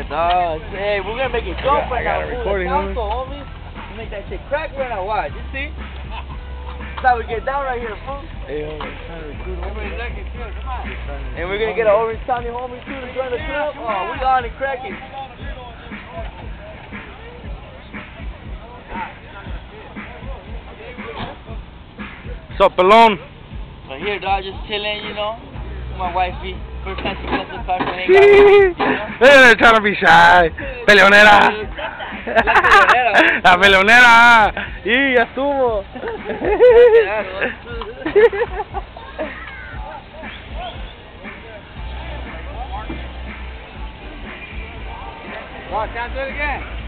No, hey, we're gonna make it jump right now. I got a recording, homie. Make that shit crack right now. Watch, you see? That's how we get down right here, fool. Hey, homie, trying to recruit homie. And we're gonna get an Orange County homie too to join the club. Oh, we on and cracking. What's up, Pelon? Right here, dog, just chilling, you know. My wifey, first time she comes to the car to hang out with me. They're trying to be shy. Peleonera. La peleonera. Y ya estuvo. Watch, can't do it again.